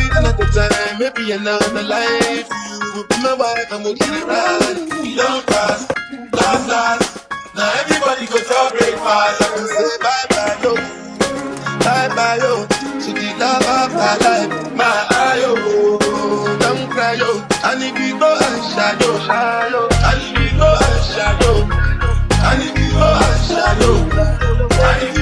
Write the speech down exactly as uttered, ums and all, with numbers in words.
maybe another time, maybe another life. You will be my wife and we'll get it right. We don't pass, last, last. Now everybody go to breakfast. I can say bye bye yo, bye bye yo, to the love of my life. My eye yo, don't cry yo. I need to go and shadow, shadow. I need to go and shadow. I need to go and shadow. I need to